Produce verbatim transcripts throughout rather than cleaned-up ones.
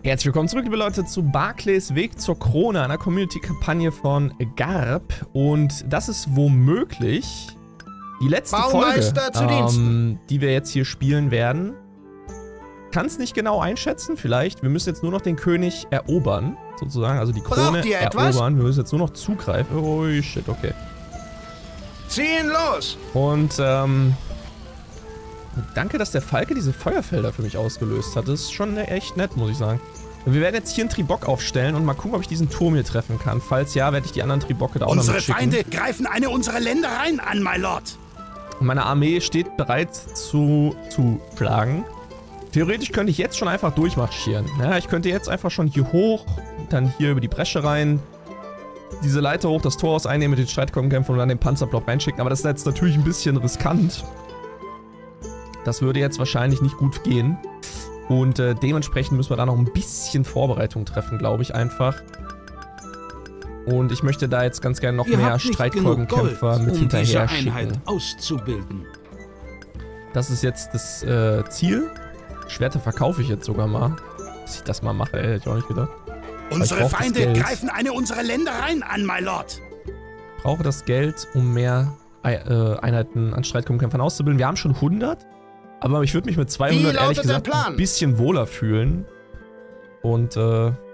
Herzlich willkommen zurück, liebe Leute, zu Barclays Weg zur Krone, einer Community-Kampagne von Garb. Und das ist womöglich die letzte Folge, ähm, die wir jetzt hier spielen werden. Kann es nicht genau einschätzen, vielleicht. Wir müssen jetzt nur noch den König erobern, sozusagen, also die Krone erobern. Wir müssen jetzt nur noch zugreifen. Oh, shit, okay. Ziehen los! Und, ähm... danke, dass der Falke diese Feuerfelder für mich ausgelöst hat. Das ist schon echt nett, muss ich sagen. Wir werden jetzt hier einen Tribok aufstellen und mal gucken, ob ich diesen Turm hier treffen kann. Falls ja, werde ich die anderen Tribokke da auch noch mitschicken. Unsere Feinde greifen eine unserer Ländereien an, my Lord. Meine Armee steht bereit zu, zu schlagen. Theoretisch könnte ich jetzt schon einfach durchmarschieren. Ja, ich könnte jetzt einfach schon hier hoch, dann hier über die Bresche rein, diese Leiter hoch, das Torhaus einnehmen, mit den Streitkolbenkämpfern und dann den Panzerblock reinschicken. Aber das ist jetzt natürlich ein bisschen riskant. Das würde jetzt wahrscheinlich nicht gut gehen. Und äh, dementsprechend müssen wir da noch ein bisschen Vorbereitung treffen, glaube ich einfach. Und ich möchte da jetzt ganz gerne noch Ihr mehr Streitkolbenkämpfer mit um hinterher diese Einheit schicken. auszubilden. Das ist jetzt das äh, Ziel. Schwerter verkaufe ich jetzt sogar mal. Dass ich das mal mache, ey, hätte ich auch nicht gedacht. Unsere Feinde greifen eine unserer Ländereien an, my Lord. Ich brauche das Geld, um mehr äh, Einheiten an Streitkolbenkämpfern auszubilden. Wir haben schon hundert. Aber ich würde mich mit zweihundert ehrlich gesagt ein bisschen wohler fühlen. Und, äh, ja.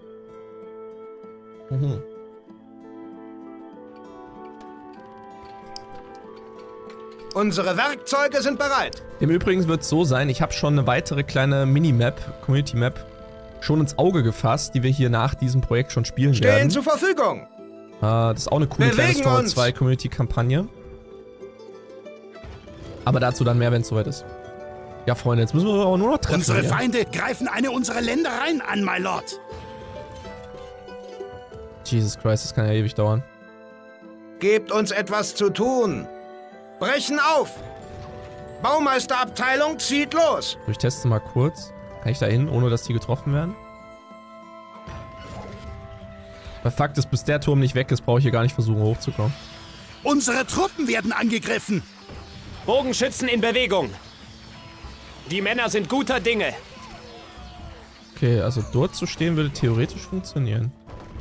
Mhm. Unsere Werkzeuge sind bereit. Im Übrigen wird es so sein, ich habe schon eine weitere kleine Minimap, Community Map, schon ins Auge gefasst, die wir hier nach diesem Projekt schon spielen Stehen werden. zur Verfügung. Äh, das ist auch eine coole kleine Storm zwei Community-Kampagne. Aber dazu dann mehr, wenn es soweit ist. Ja, Freunde, jetzt müssen wir aber nur noch treffen. Unsere ja. Feinde greifen eine unserer Ländereien an, my Lord. Jesus Christ, das kann ja ewig dauern. Gebt uns etwas zu tun. Brechen auf. Baumeisterabteilung zieht los. Ich teste mal kurz. Kann ich da hin, ohne dass die getroffen werden? Der Fakt ist, bis der Turm nicht weg ist, brauche ich hier gar nicht versuchen, hochzukommen. Unsere Truppen werden angegriffen. Bogenschützen in Bewegung. Die Männer sind guter Dinge. Okay, also dort zu stehen würde theoretisch funktionieren.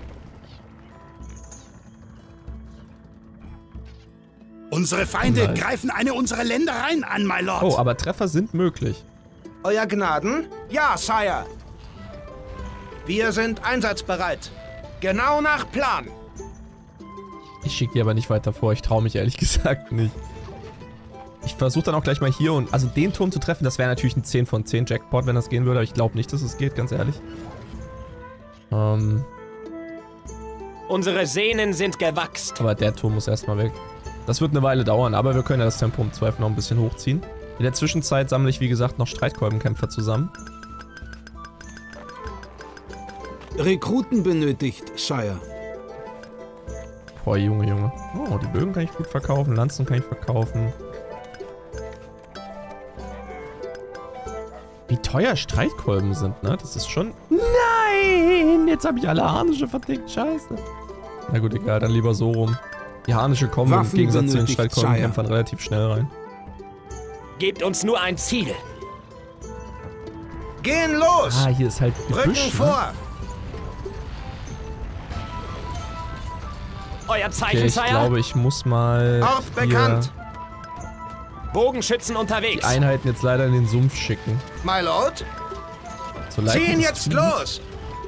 Unsere Feinde Nein. greifen eine unserer Ländereien an, my Lord. Oh, aber Treffer sind möglich. Euer Gnaden? Ja, Sire. Wir sind einsatzbereit. Genau nach Plan. Ich schicke die aber nicht weiter vor. Ich traue mich ehrlich gesagt nicht. Ich versuche dann auch gleich mal hier und... also den Turm zu treffen, das wäre natürlich ein zehn von zehn Jackpot, wenn das gehen würde. Aber ich glaube nicht, dass es geht, ganz ehrlich. Ähm... Unsere Sehnen sind gewachst. Aber der Turm muss erstmal weg. Das wird eine Weile dauern, aber wir können ja das Tempo im Zweifel noch ein bisschen hochziehen. In der Zwischenzeit sammle ich, wie gesagt, noch Streitkolbenkämpfer zusammen. Rekruten benötigt, Sire. Boah, Junge, Junge. Oh, die Bögen kann ich gut verkaufen, Lanzen kann ich verkaufen. Wie teuer Streitkolben sind, ne? Das ist schon... Nein! Jetzt habe ich alle Harnische vertickt, scheiße. Na gut, egal, dann lieber so rum. Die Harnische kommen im Gegensatz zu den Streitkolbenkämpfern relativ schnell rein. Gebt uns nur ein Ziel. Gehen los! Ah, hier ist halt Gebüsch, Rücken vor! Ne? Euer Zeichen, Okay, ich Sire? glaube, ich muss mal Ort bekannt. Bogenschützen unterwegs. Die Einheiten jetzt leider in den Sumpf schicken. My Lord? So Ziehen jetzt tut. los!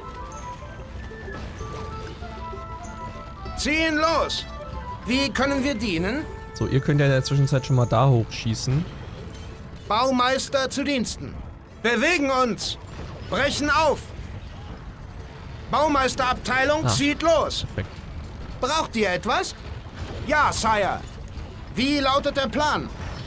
Ziehen los! Wie können wir dienen? So, ihr könnt ja in der Zwischenzeit schon mal da hochschießen. Baumeister zu Diensten. Bewegen uns! Brechen auf! Baumeisterabteilung Ah, zieht los! Perfekt. Braucht ihr etwas? Ja, Sire. Wie lautet der Plan?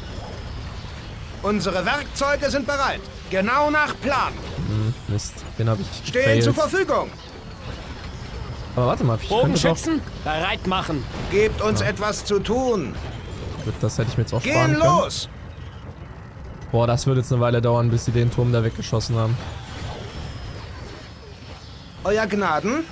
Unsere Werkzeuge sind bereit. Genau nach Plan. Hm, Mist. Den habe ich Stehen gefailt. zur Verfügung. Aber warte mal, ich Bogenschützen bereit machen. Gebt uns ja. etwas zu tun. Gut, das hätte ich mir jetzt auch sparen Gehen können. los! Boah, das wird jetzt eine Weile dauern, bis sie den Turm da weggeschossen haben. Euer Gnaden?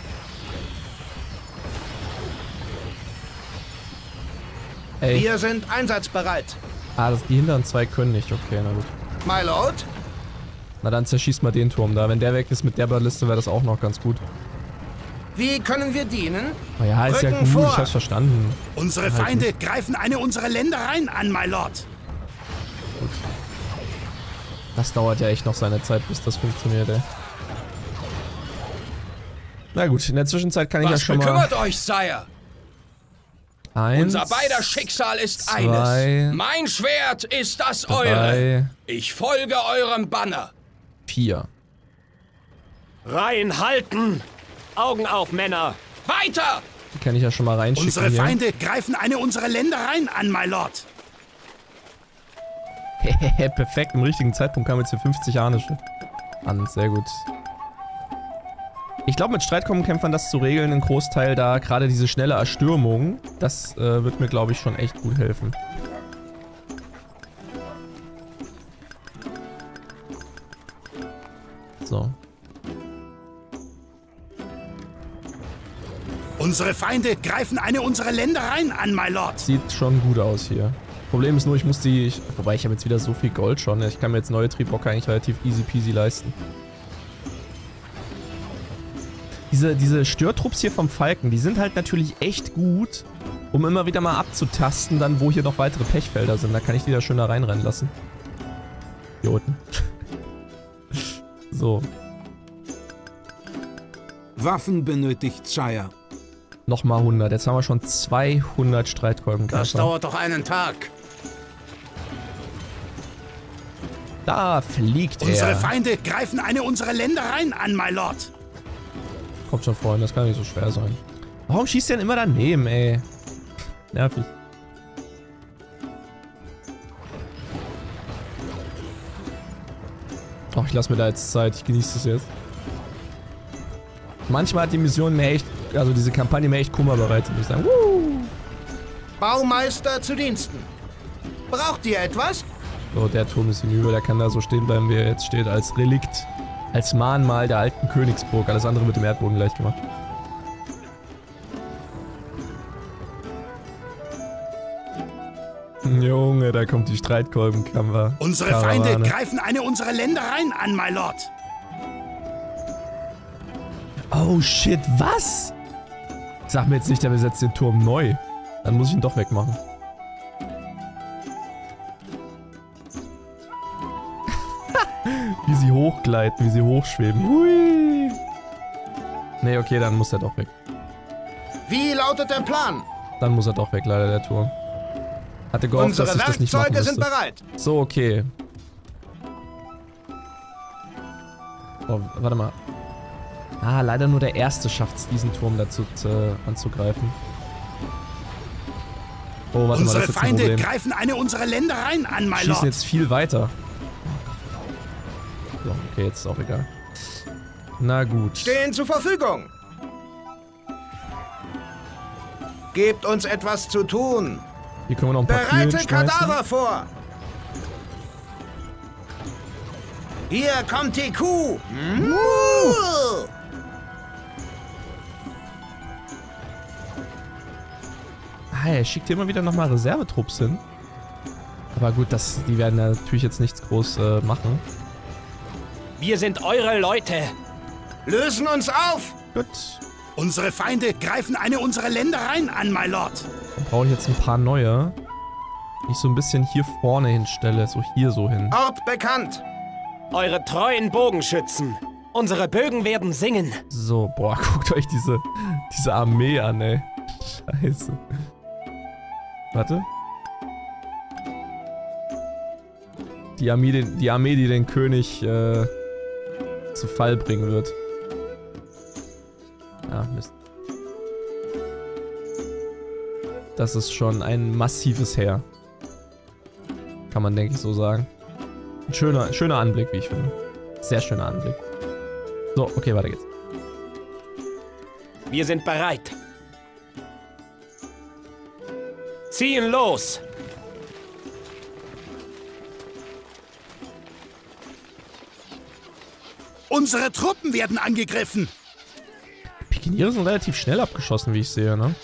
Ey. Wir sind einsatzbereit. Ah, das, die hinteren zwei können nicht. Okay, na gut. My Lord? Na dann zerschießt mal den Turm da. Wenn der weg ist mit der Balliste, wäre das auch noch ganz gut. Wie können wir dienen? Oh ja, ist ja Rücken gut, vor. ich hab's verstanden. Unsere Halt Feinde nicht. greifen eine unserer Ländereien an, my Lord. Gut. Das dauert ja echt noch seine Zeit, bis das funktioniert, ey. Na gut, in der Zwischenzeit kann ich ja Was schon mal... bekümmert euch, Sire? Eins, Unser beider Schicksal ist zwei, eines. Mein Schwert ist das eure. drei, Ich folge eurem Banner. vier. Reihen halten! Augen auf, Männer! Weiter! Die kann ich ja schon mal reinschicken Unsere hier. Feinde greifen eine unserer Ländereien an, my Lord. Hehehe, perfekt, im richtigen Zeitpunkt kamen jetzt hier fünfzig Harnische an, sehr gut. Ich glaube, mit Streitkommenkämpfern das zu regeln, ein Großteil da, gerade diese schnelle Erstürmung, das äh, wird mir, glaube ich, schon echt gut helfen. So. Unsere Feinde greifen eine unserer Ländereien an, my Lord. Sieht schon gut aus hier. Problem ist nur, ich muss die... Ich, wobei, ich habe jetzt wieder so viel Gold schon. Ne? Ich kann mir jetzt neue Triebhocker eigentlich relativ easy peasy leisten. Diese, diese Störtrupps hier vom Falken, die sind halt natürlich echt gut, um immer wieder mal abzutasten, dann wo hier noch weitere Pechfelder sind. Da kann ich die da schön da reinrennen lassen. Idioten. So. Waffen benötigt, Sire. Nochmal hundert. Jetzt haben wir schon zweihundert Streitkolbenkämpfer. Das dauert doch einen Tag. Da fliegt Unsere er. Feinde greifen eine unserer Ländereien an, my Lord. Kommt schon, Freunde, das kann nicht so schwer sein. Warum schießt der denn immer daneben, ey? Nervig. Ach, ich lasse mir da jetzt Zeit, ich genieße das jetzt. Manchmal hat die Mission mir echt, also diese Kampagne mir echt Kummer bereitet, muss ich sagen. Woo! Baumeister zu Diensten. Braucht ihr etwas? So, der Turm ist hinüber, der kann da so stehen bleiben, wie er jetzt steht, als Relikt. Als Mahnmal der alten Königsburg. Alles andere wird dem Erdboden gleich gemacht. Junge, da kommt die Streitkolbenkammer. Unsere Karawane. Feinde greifen eine unserer Ländereien an, my Lord. Oh shit, was? Sag mir jetzt nicht, der besetzt den Turm neu. Dann muss ich ihn doch wegmachen. Wie sie hochgleiten, wie sie hochschweben. Hui. Nee, okay, dann muss er doch weg. Wie lautet der Plan? Dann muss er doch weg, leider, der Turm. Hatte gehofft, Unsere dass ich das nicht machen Werkzeuge sind müsste. bereit. So, okay. Oh, warte mal. Ah, leider nur der Erste schafft es, diesen Turm dazu äh, anzugreifen. Oh, warte mal, das Unsere ist jetzt ein Feinde Problem. greifen eine unserer Ländereien an, my Schießen Lord. jetzt viel weiter. So, okay, jetzt ist auch egal. Na gut. Stehen zur Verfügung. Gebt uns etwas zu tun. Hier können wir noch ein paar Kühe Bereite hinschmeißen. Kadaver vor. Hier kommt die Kuh. Muh. Ah, er schickt hier immer wieder nochmal Reservetrupps hin. Aber gut, das, die werden natürlich jetzt nichts groß äh, machen. Wir sind eure Leute. Lösen uns auf. Gut. Unsere Feinde greifen eine unserer Ländereien an, my Lord. Dann brauche ich jetzt ein paar neue. Die ich so ein bisschen hier vorne hinstelle. So hier so hin. Ort bekannt. Eure treuen Bogenschützen. Unsere Bögen werden singen. So, boah, guckt euch diese, diese Armee an, ey. Scheiße. Warte. Die Armee, die, die Armee, die den König äh, zu Fall bringen wird. Ah, Mist. Das ist schon ein massives Heer. Kann man, denke ich, so sagen. Ein schöner, schöner Anblick, wie ich finde. Sehr schöner Anblick. So, okay, weiter geht's. Wir sind bereit. Ziehen los. Unsere Truppen werden angegriffen. Pikiniere sind relativ schnell abgeschossen, wie ich sehe, ne?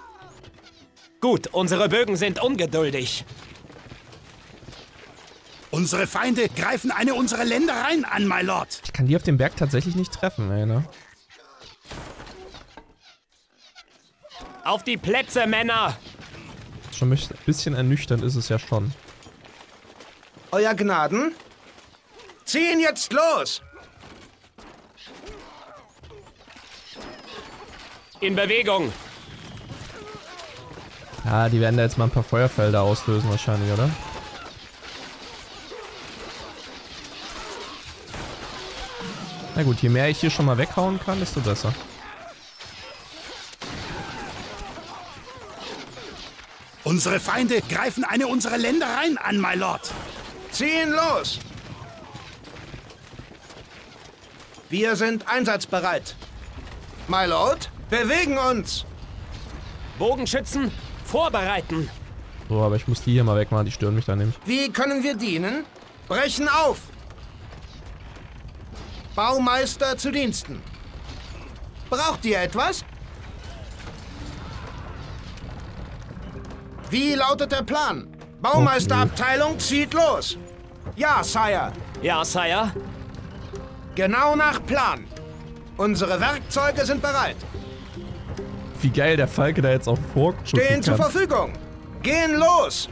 Gut, unsere Bögen sind ungeduldig. Unsere Feinde greifen eine unserer Ländereien an, my Lord. Ich kann die auf dem Berg tatsächlich nicht treffen, ey, ne? Auf die Plätze, Männer! Schon ein bisschen ernüchternd ist es ja schon. Euer Gnaden? Ziehen jetzt los! In Bewegung! Ja, die werden da jetzt mal ein paar Feuerfelder auslösen wahrscheinlich, oder? Na gut, je mehr ich hier schon mal weghauen kann, desto besser. Unsere Feinde greifen eine unserer Ländereien an, my Lord. Ziehen los! Wir sind einsatzbereit. My Lord, bewegen uns! Bogenschützen, vorbereiten! So, aber ich muss die hier mal wegmachen, die stören mich da nämlich. Wie können wir dienen? Brechen auf! Baumeister zu Diensten. Braucht ihr etwas? Wie lautet der Plan? Baumeisterabteilung zieht los. Ja, Sire. Ja, Sire. Genau nach Plan. Unsere Werkzeuge sind bereit. Wie geil der Falke da jetzt auch vorgucken Stehen kann. zur Verfügung. Gehen los.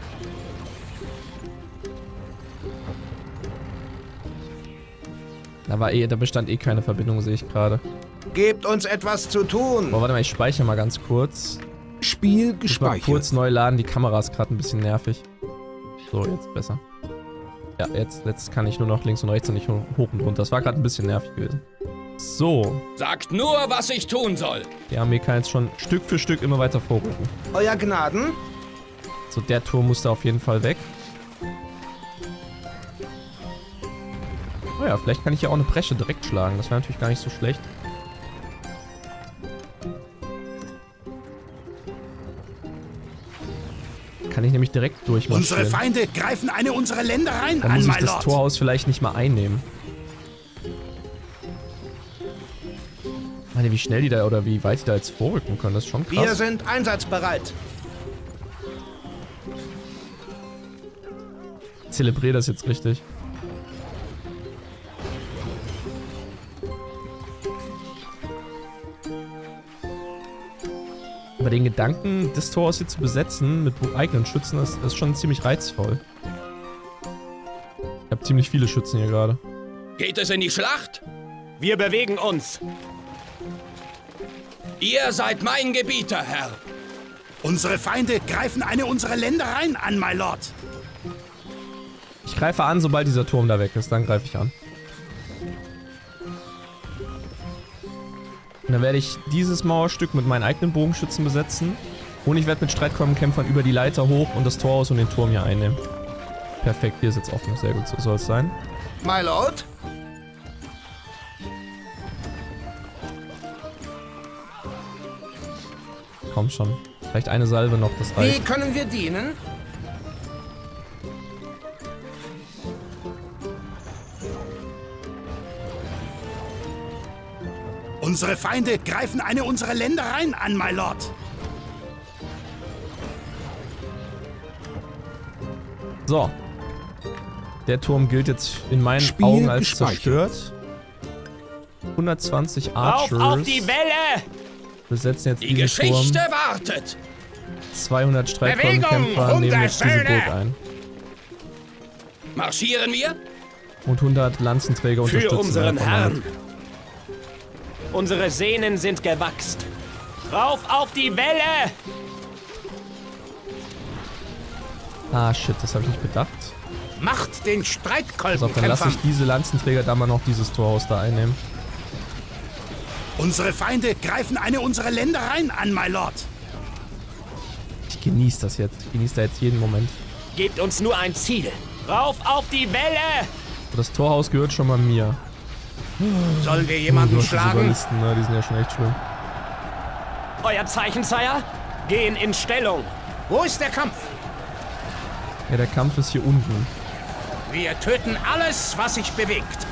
Da war eh, da bestand eh keine Verbindung, sehe ich gerade. Gebt uns etwas zu tun. Boah, warte mal, ich speichere mal ganz kurz. Spiel Ich mal gespeichert. kurz neu laden, die Kamera ist gerade ein bisschen nervig. So, jetzt besser. Ja, jetzt, jetzt kann ich nur noch links und rechts und nicht hoch und runter. Das war gerade ein bisschen nervig gewesen. So, Sagt nur, was ich tun soll. die Armee kann jetzt schon Stück für Stück immer weiter vorrücken. Euer Gnaden. So, der Turm muss da auf jeden Fall weg. Oh ja, vielleicht kann ich ja auch eine Bresche direkt schlagen. Das wäre natürlich gar nicht so schlecht. Kann ich nämlich direkt durchmarschieren. Unsere Feinde greifen eine unserer Ländereien Dann an, muss ich my das Lord. Torhaus vielleicht nicht mal einnehmen. Ich meine, wie schnell die da oder wie weit die da jetzt vorrücken können, das ist schon Wir krass. sind einsatzbereit. Ich zelebriere das jetzt richtig. Aber den Gedanken, das Torhaus hier zu besetzen mit eigenen Schützen, das, das ist schon ziemlich reizvoll. Ich habe ziemlich viele Schützen hier gerade. Geht es in die Schlacht? Wir bewegen uns! Ihr seid mein Gebieter, Herr. Unsere Feinde greifen eine unserer Ländereien an, my Lord. Ich greife an, sobald dieser Turm da weg ist, dann greife ich an. Und dann werde ich dieses Mauerstück mit meinen eigenen Bogenschützen besetzen. Und ich werde mit Streitkolbenkämpfern über die Leiter hoch und das Torhaus und den Turm hier einnehmen. Perfekt, hier ist jetzt offen. Sehr gut, so soll es sein. My Lord. Komm schon. Vielleicht eine Salve noch, das Wie reicht. können wir dienen? Unsere Feinde greifen eine unserer Ländereien an, my Lord. So. Der Turm gilt jetzt in meinen Spiel Augen als gespeichert. zerstört. hundertzwanzig Auf, Archers. auf die Welle! Wir setzen jetzt Die diesen Geschichte Turm. wartet. zweihundert Streitkolbenkämpfer Bewegung, nehmen jetzt diese Hundertsöhne! Burg ein. Marschieren wir? Und hundert Lanzenträger Für unterstützen unseren einfach Herrn! mal. Unsere Sehnen sind gewachst. Rauf auf die Welle! Ah, shit, das habe ich nicht bedacht. Macht den Pass auf, dann lasse Streitkolbenkämpfern. ich diese Lanzenträger da mal noch dieses Torhaus da einnehmen. Unsere Feinde greifen eine unserer Ländereien an, my Lord. Ich genieße das jetzt. Ich genieße da jetzt jeden Moment. Gebt uns nur ein Ziel. Rauf auf die Welle! So, das Torhaus gehört schon mal mir. Sollen wir Oh jemanden Gott, diese schlagen? Ballisten, ne, die sind ja schon echt schlimm. Euer Zeichen, Sire? Gehen in Stellung. Wo ist der Kampf? Ja, der Kampf ist hier unten. Wir töten alles, was sich bewegt.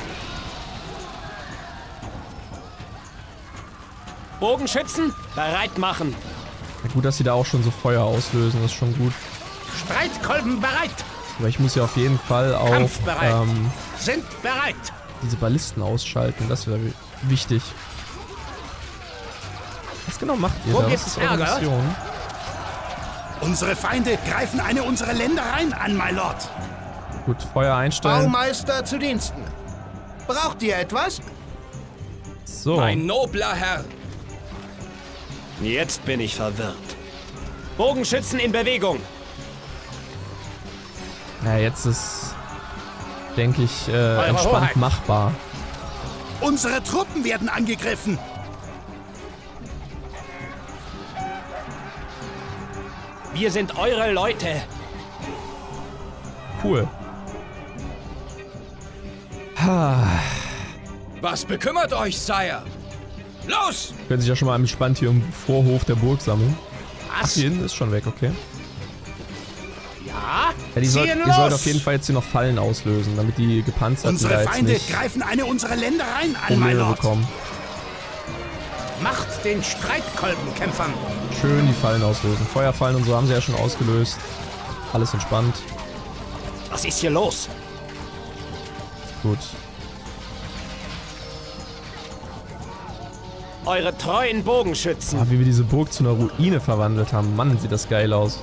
Bogenschützen, bereit machen. Ja, gut, dass sie da auch schon so Feuer auslösen, das ist schon gut. Streitkolben bereit. Aber ich muss ja auf jeden Fall auch ähm, Sind bereit. diese Ballisten ausschalten. Das wäre wichtig. Was genau macht ihr Wo da? Was gibt's ist eure Ärger? Mission? Unsere Feinde greifen eine unserer Ländereien an, my Lord. Gut, Feuer einstellen. Baumeister zu Diensten. Braucht ihr etwas? So. Mein nobler Herr. Jetzt bin ich verwirrt. Bogenschützen in Bewegung. Ja, jetzt ist, denke ich, äh, Eure entspannt Hoheit. machbar. Unsere Truppen werden angegriffen. Wir sind eure Leute. Cool. Ha. Was bekümmert euch, Sire? Los! Können sich ja schon mal entspannt hier im Vorhof der Burg sammeln. Ach, Was? hier hinten ist schon weg, okay. Ja? Ja, die soll, Ziehen ihr sollt los! auf jeden Fall jetzt hier noch Fallen auslösen, damit die Gepanzerten da Unsere jetzt Feinde nicht greifen eine unserer Ländereien an, my Probleme Lord. bekommen. Macht den Streitkolben kämpfern. Schön die Fallen auslösen. Feuerfallen und so haben sie ja schon ausgelöst. Alles entspannt. Was ist hier los? Gut. Eure treuen Bogenschützen. Ah, wie wir diese Burg zu einer Ruine verwandelt haben. Mann, sieht das geil aus.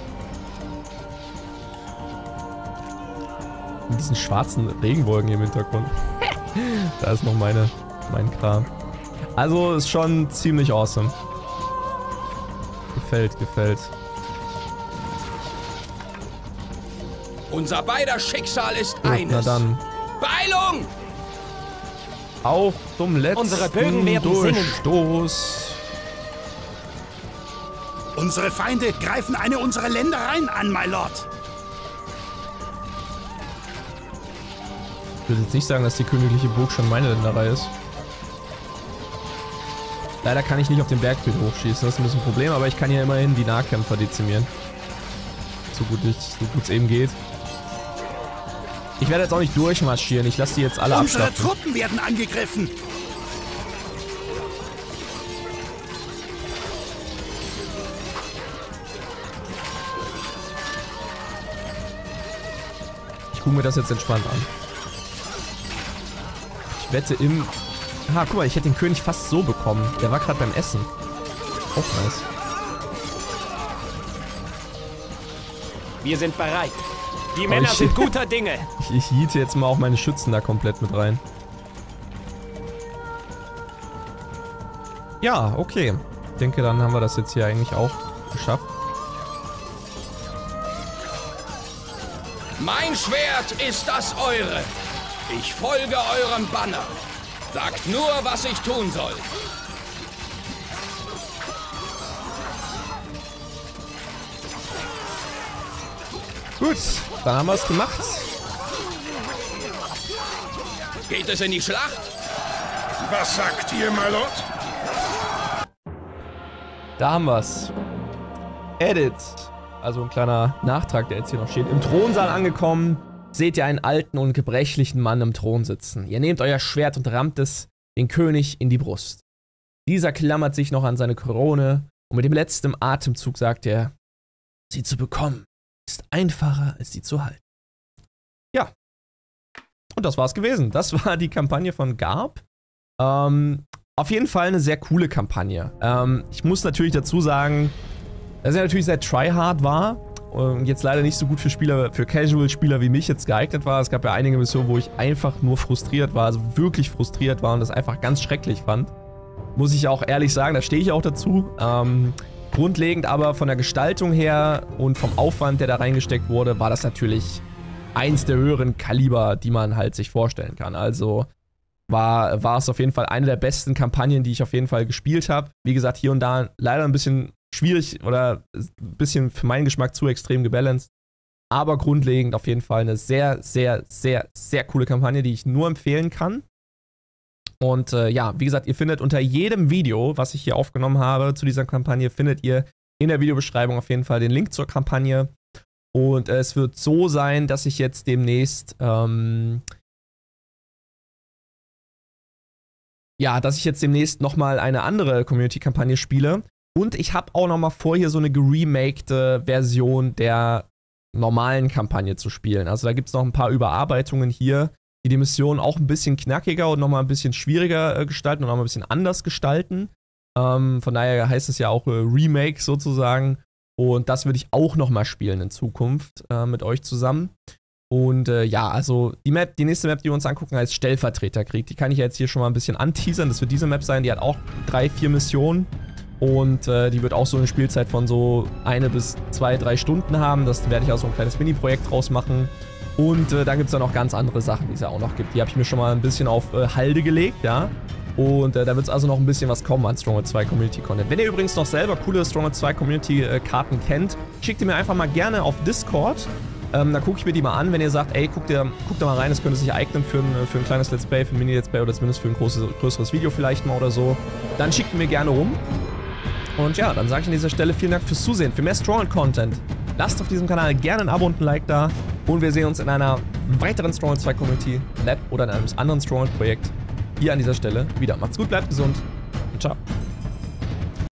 Mit diesen schwarzen Regenwolken hier im Hintergrund. Da ist noch meine, mein Kram. Also ist schon ziemlich awesome. Gefällt, gefällt. Unser beider Schicksal ist Gut, eines. na dann. Beeilung! Auch zum letzten Unsere Bögen werden singen. Durchstoß. Unsere Feinde greifen eine unserer Ländereien an, my Lord. Ich würde jetzt nicht sagen, dass die königliche Burg schon meine Länderei ist. Leider kann ich nicht auf den Bergfried hochschießen, das ist ein bisschen ein Problem, aber ich kann ja immerhin die Nahkämpfer dezimieren. So gut es so eben geht. Ich werde jetzt auch nicht durchmarschieren, ich lasse die jetzt alle Unsere abschlachten. Truppen werden angegriffen. Ich gucke mir das jetzt entspannt an. Ich wette im... Ah, guck mal, ich hätte den König fast so bekommen. Der war gerade beim Essen. Auch nice. Wir sind bereit. Die Aber Männer ich- sind guter Dinge. Ich, ich hiete jetzt mal auch meine Schützen da komplett mit rein. Ja, okay. Ich denke, dann haben wir das jetzt hier eigentlich auch geschafft. Mein Schwert ist das eure. Ich folge eurem Banner. Sagt nur, was ich tun soll. Gut, dann haben wir es gemacht. Geht es in die Schlacht? Was sagt ihr, my Lord? Da haben wir es. Edit. Also ein kleiner Nachtrag, der jetzt hier noch steht. Im Thronsaal angekommen, seht ihr einen alten und gebrechlichen Mann im Thron sitzen. Ihr nehmt euer Schwert und rammt es den König in die Brust. Dieser klammert sich noch an seine Krone und mit dem letzten Atemzug sagt er, sie zu bekommen ist einfacher, als sie zu halten. Ja. Und das war's gewesen. Das war die Kampagne von Garb. Ähm, auf jeden Fall eine sehr coole Kampagne. Ähm, ich muss natürlich dazu sagen, dass er natürlich sehr tryhard war und jetzt leider nicht so gut für Spieler, für Casual-Spieler wie mich jetzt geeignet war. Es gab ja einige Missionen, wo ich einfach nur frustriert war, also wirklich frustriert war und das einfach ganz schrecklich fand. Muss ich auch ehrlich sagen, da stehe ich auch dazu. Ähm, grundlegend aber von der Gestaltung her und vom Aufwand, der da reingesteckt wurde, war das natürlich eins der höheren Kaliber, die man halt sich vorstellen kann. Also war, war es auf jeden Fall eine der besten Kampagnen, die ich auf jeden Fall gespielt habe. Wie gesagt, hier und da leider ein bisschen schwierig oder ein bisschen für meinen Geschmack zu extrem gebalanced. Aber grundlegend auf jeden Fall eine sehr, sehr, sehr, sehr coole Kampagne, die ich nur empfehlen kann. Und äh, ja, wie gesagt, ihr findet unter jedem Video, was ich hier aufgenommen habe zu dieser Kampagne, findet ihr in der Videobeschreibung auf jeden Fall den Link zur Kampagne. Und äh, es wird so sein, dass ich jetzt demnächst ähm, ja, dass ich jetzt demnächst nochmal eine andere Community-Kampagne spiele. Und ich habe auch nochmal vor, hier so eine geremakte Version der normalen Kampagne zu spielen. Also da gibt es noch ein paar Überarbeitungen hier, die die Mission auch ein bisschen knackiger und nochmal ein bisschen schwieriger äh, gestalten und nochmal ein bisschen anders gestalten. Ähm, von daher heißt es ja auch äh, Remake sozusagen. Und das würde ich auch nochmal spielen in Zukunft äh, mit euch zusammen. Und äh, ja, also die Map, die nächste Map, die wir uns angucken, heißt Stellvertreterkrieg. Die kann ich jetzt hier schon mal ein bisschen anteasern. Das wird diese Map sein, die hat auch drei, vier Missionen. Und äh, die wird auch so eine Spielzeit von so eine bis zwei, drei Stunden haben. Das werde ich auch so ein kleines Mini-Projekt draus machen. Und äh, dann gibt es dann noch ganz andere Sachen, die es ja auch noch gibt. Die habe ich mir schon mal ein bisschen auf äh, Halde gelegt, ja. Und äh, da wird es also noch ein bisschen was kommen an Stronghold zwei Community Content. Wenn ihr übrigens noch selber coole Stronghold zwei Community äh, Karten kennt, schickt ihr mir einfach mal gerne auf Discord. Ähm, da gucke ich mir die mal an, wenn ihr sagt, ey, guckt ihr, guckt da mal rein, das könnte sich eignen für ein, für ein kleines Let's Play, für ein Mini-Let's Play oder zumindest für ein großes, größeres Video vielleicht mal oder so. Dann schickt ihr mir gerne rum. Und ja, dann sage ich an dieser Stelle vielen Dank fürs Zusehen. Für mehr Stronghold-Content lasst auf diesem Kanal gerne ein Abo und ein Like da. Und wir sehen uns in einer weiteren Stronghold zwei Community Lab oder in einem anderen Stronghold-Projekt hier an dieser Stelle wieder. Macht's gut, bleibt gesund und ciao.